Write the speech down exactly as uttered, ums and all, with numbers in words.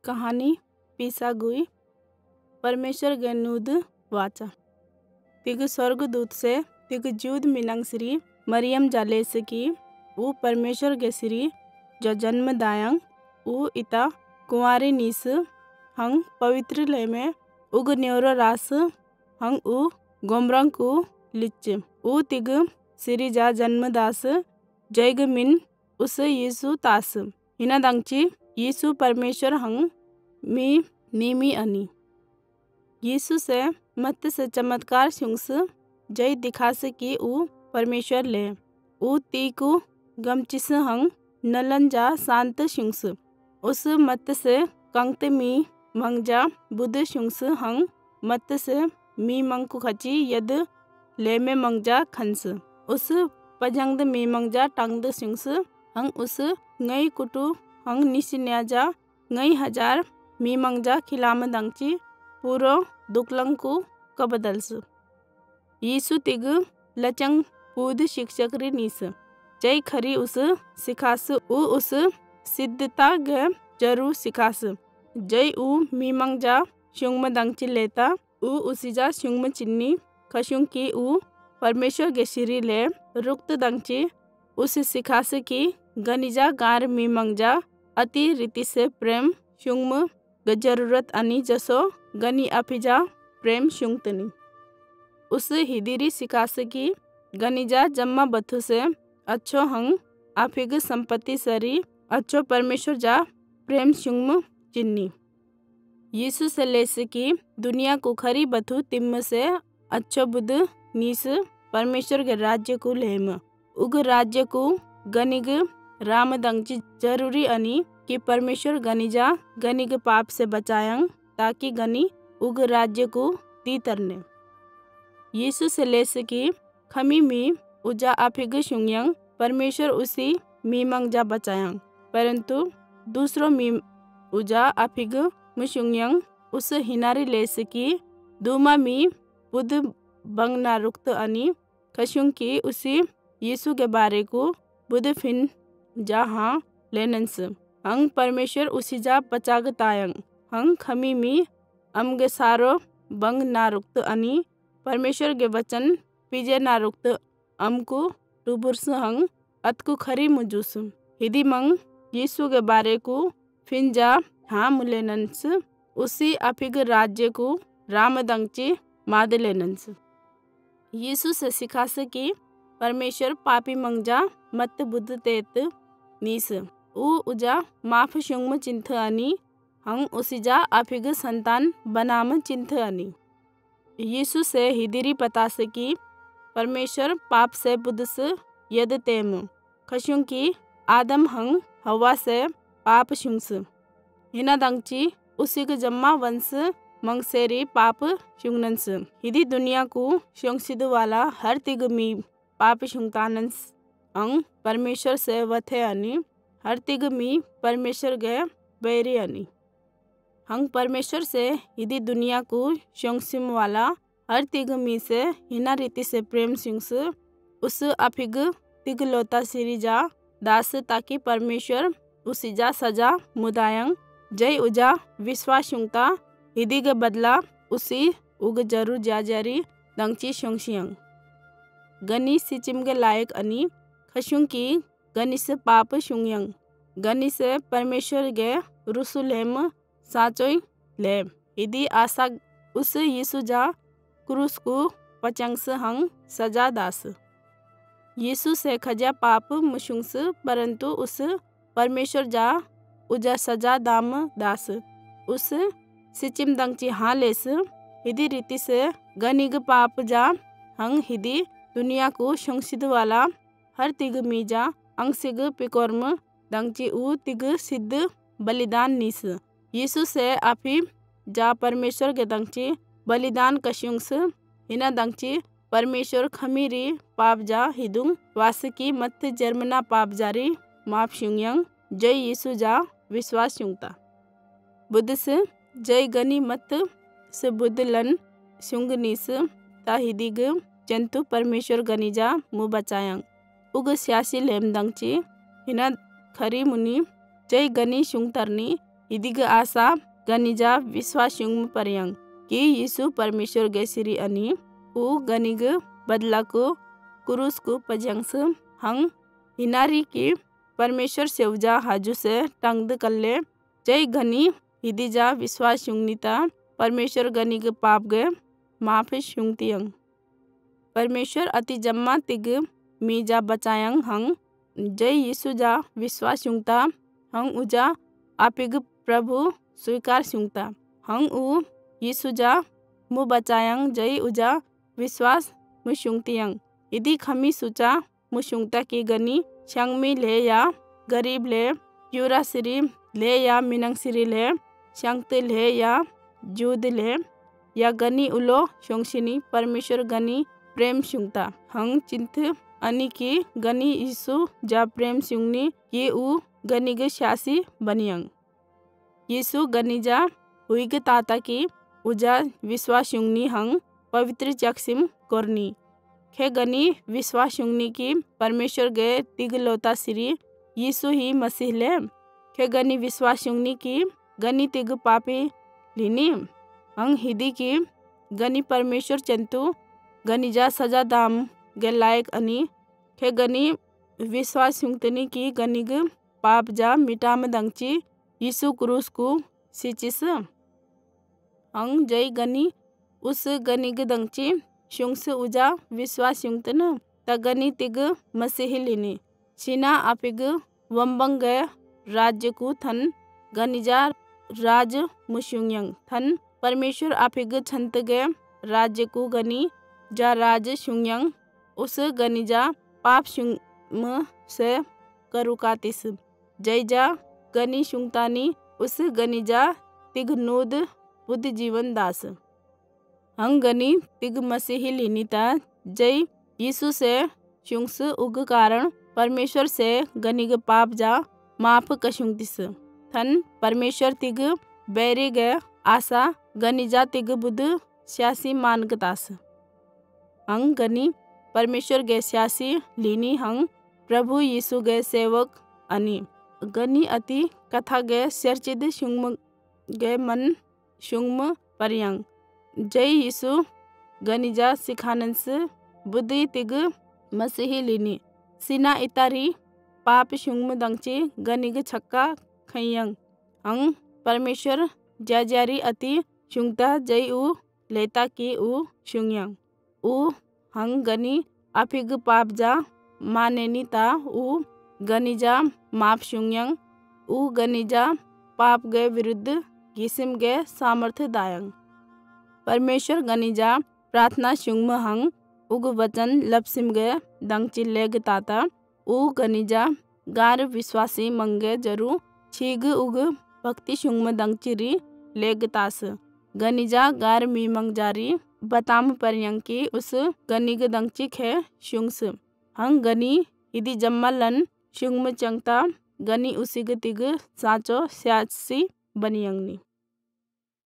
कहानी पीसा गुई परमेश्वर गे नूद वाचा तिग स्वर्गदूत से तिग जूद मिनंग श्री मरियम जालेस की ऊ परमेश्वर गे श्री जो जन्म दायंग ऊ इता कुंवारी नीस हंग पवित्र ले में उग न्योरो रास हंग ऊ गोमरंग को लिच ऊ तिग श्री जा जन्मदास जैग मिन उस यीशु तास हिना दंगची यीशु परमेश्वर हंग मी नीमी अनि यीशु से मत से चमत्कार शुंस जय दिखास की ऊ परमेश्वर ले ऊ तीकु गमचिस हंग नलन जा शांत शुंस उस मत से कंक्त मी मंगजा बुद्ध शुंस हंग मत से मी मंगकु खची यद ले में मंगजा खंस उस पजंगद मी मंगजा टंगद शुंस हंग उस ngei कुटु हंग निसिन्याजा ngei हजार मी मंगजा खिलाम दंगची पूरो दुकलंग को कबदल्स यीशु तिग लचंग पूद शिक्षक री नीस जय खरी उस सिखास ऊ उस सिद्धता गे जरू सिखास जय ऊ मी मंगजा शुंगम दंगची लेता ऊ उसीजा शुंगम चिन्नी खशुंग की ऊ परमेश्वर गे श्री ले रुक्त दंगची उस सिखास की गनिजा गार मी मंगजा अति रीति से प्रेम शुंगम ग जरूरत अनि जसो गनी अफिजा प्रेम शुंगतनी उस हिदिरी सिखास की गनिजा जम्मा बथु से अच्छो हंग अफिग संपत्ति सरी अच्छो परमेश्वर जा प्रेम शुंगम चिन्नी यीशु से लेस की दुनिया को खरी बथु तिम्म से अच्छो बुद्ध नीस परमेश्वर के राज्य को लेम उग राज्य को गनिग राम दंगची जरूरी अनि कि परमेश्वर गनिजा गनिग पाप से बचायंग ताकि गनी उग राज्य को दी तरने यीशु से लेस की खमी मी उजा अफिग शुंयंग परमेश्वर उसी मी मंगजा बचायंग परंतु दूसरो मी उजा अफिग मुशुंयंग उस हिनारी लेस की दूमा मी बुद्ध बंग ना रुक्त अनि खशुंग की उसी यीशु के बारे को बुद्ध फिन जहाँ लेनंस हंग परमेश्वर उसी जा पचागतायंग हंग खमी मी अमगे सारो बंग ना रुक्त अनि परमेश्वर के वचन पिजे ना रुक्त अमको टुबुर्स हंग अतकु खरी मुजूस हिदी मंग यीशु के बारे को फिन जा हाँ मुलेनंस उसी अफिग राज्य को राम दंगची माद लेनंस यीशु से सिखास की परमेश्वर पापी मंगजा मत बुद्ध तेत नीस ऊ उजा माफ शुंगम चिंथ अनि हंग उसीजा अफिग संतान बनाम चिंथ अनि यीशु से हिदिरी पतास की परमेश्वर पाप से बुद्ध से यद तेम खशुंग की आदम हंग हवा से पाप शुंस हिना दंगची उसी के जम्मा वंश मंगसेरी पाप शुंगनंस हिदी दुनिया को शंसिद वाला हर तिग मी पाप शुंगतानंस अंग परमेश्वर से वथे अनि हर तिग मी परमेश्वर गए बैरी अनि हंग परमेश्वर से हिदी दुनिया को शंसिम वाला हर तिग मी से हिना रीति से प्रेम सिंस उस अफिग तिग लोता सिरिजा दास ताकि परमेश्वर उसीजा सजा मुदायंग जय उजा विश्वास शुंगता हिदी के बदला उसी उग जरू जाजारी दंगची शंशियंग गनी सिचिम के लायक अनि खशुंग की गनी से पाप शुंयंग गनी से परमेश्वर गे रुसुलेम साचोई ले हिदी आशा उस यीशु जा क्रूस को पचंगस हंग सजा दास यीशु से खजा पाप मुशुंगस परंतु उस परमेश्वर जा उजा सजा दाम दास उस सिचिम दंगची हाँ लेस हिदी रीति से गनिग पाप जा हंग हिदी दुनिया को शंसिद वाला हर तिग मीजा अंगसिग पिकोर्म दंगची ऊ तिग सिद्ध बलिदान नीस यीशु से आपी जा परमेश्वर के दंगची बलिदान कशुंगस हिना दंगची परमेश्वर खमीरी पाप जा हिदुंग वासकी मत जर्मना पाप जारी माफ शुंयंग जय यीशु जा विश्वास शुंगता बुद्ध से जय गनी मत से बुद्ध लन शुंग नीस ता हिदिग जंतु परमेश्वर गनीजा मु बचायंग उग स्यासी लेम दंगची हिना खरी मुनि जय गनी शुंग तरनी इदिग आशा गनिजा विश्वास युंग पर्यंग कि यीशु परमेश्वर गे सिरी अनि उ गनिग बदला को क्रूस को पजंगस हंग हिनारी की परमेश्वर सेवजा हाजू से टंगद कल्ले जय गनी हिदिजा विश्वास युंगनीता परमेश्वर गनिग पाप गे माफिस युंगतियंग परमेश्वर अति जम्मा तिग मीजा बचायंग हंग जय यीशु जा विश्वास युंगता हंग उजा आपिग प्रभु स्वीकार युंगता हंग उ यीशु जा मु बचायंग जय उजा विश्वास मुशुंगतियंग इदी खमी सुचा मुशुंगता की गनी शंगमी ले या गरीब ले युरा सिरी ले या मिनंग सिरी ले शंगत ले या जूद ले या गनी उलो शोंगशिनी परमेश्वर गनी प्रेम शुंगता हंग चिंत अनि की गनी यीशु जा प्रेम शुंगनी ये उ गनी ग शासी बनियंग यीशु गनी जा हुईग ताता की उजा विश्वास युंगनी हंग पवित्र चक्सिम कोरनी खे गनी विश्वास युंगनी की परमेश्वर गे तिगलोता सिरी यीशु ही मसीह ले खे गनी विश्वास युंगनी की गनी तिग पापी लिनी हंग हिदी की गनी परमेश्वर चंतु गनी जा सजा दाम गे लायक अनि खे गनी विश्वास युंगतनी की गनी ग पाप जा मिटाम दंगची यीशु क्रूस को सिचिस हंग जय गनी उस गनी ग दंगची शुंगस उजा विश्वास युंगतन त गनी तिग मसीह लिनी सीना आपिग वंबंग राज्य को थन गनिजा राज मुशुंयंग थन परमेश्वर आपिग छंत गे राज्य को गनी जा राज शुंयंग उस गनिजा पाप शुंग से करुकातिस जय जा गनी शुंगतानी उस गनिजा तिग नूद बुद्ध जीवन दास हंग गनी तिग मसीही लिनीता जय यीशु से शुंगस उग कारण परमेश्वर से गनिग पाप जा माफ कशुंगतिस थन परमेश्वर तिग बैरी गे आशा गनिजा तिग बुद्ध स्यासी मानगतास हंग गनी परमेश्वर गे स्यासी लीनी हंग प्रभु यीशु गे सेवक अनि गनी अति कथा गे चर्चित शुंगम गे मन शुंगम पर्यंग जय यीशु गनिजा सिखानंस बुद्धि तिग मसीही लिनी सीना इतारी पाप शुंगम दंगची गनिग छक्का खैयंग हंग परमेश्वर जाजारी अति शुंगता जय उ लेता की उ शुंगयंग उ हंग गनी अफिग पाप जा मानेनी ता उ गनिजा माप शुंगयंग उ गनिजा पाप गे विरुद्ध किस्म गे सामर्थ्य दायंग परमेश्वर गनिजा प्रार्थना शुंगम हंग उग वचन लपसिम गे दंगची लेग ताता उ गनिजा गार विश्वासी मंगे जरू छीग उग भक्ति शुंगम दंगचिरी लेग तास गनिजा गार मीमंग जारी बताम पर्यंग की उस गनिग दंगची खे शुंगस हंग गनी इदी जम्मलन शुंगम चंगता गनी उसिग तिग साचो स्यासी बनियंगनी।